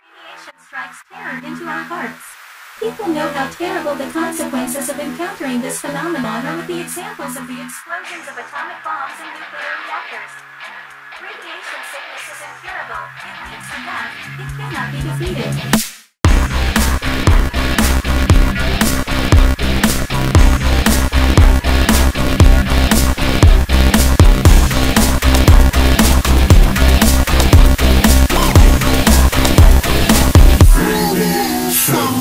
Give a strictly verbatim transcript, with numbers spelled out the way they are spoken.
Radiation strikes terror into our hearts. People know how terrible the consequences of encountering this phenomenon are with the examples of the explosions of atomic bombs and nuclear reactors. Radiation sickness is incurable. It leads to death. It cannot be defeated. So